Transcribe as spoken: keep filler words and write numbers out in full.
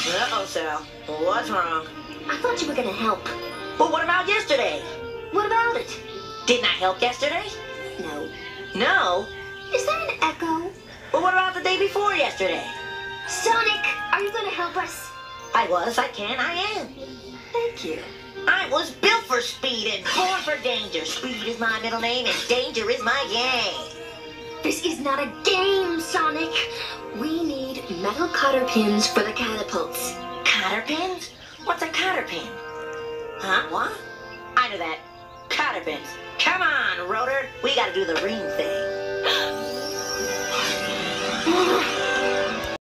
Uh-oh, Sal. What's wrong? I thought you were gonna help. But what about yesterday? What about it? Didn't I help yesterday? No. No? Is there an echo? Well, what about the day before yesterday? Sonic, are you gonna help us? I was, I can, I am. Thank you. I was built for speed and born for danger. Speed is my middle name and danger is my game. This is not a game, Sonic. We need metal cotter pins for the catapults. Cotter pins? What's a cotter pin? Huh? What? I know that. Cotter pins. Come on, Rotor. We gotta do the ring thing.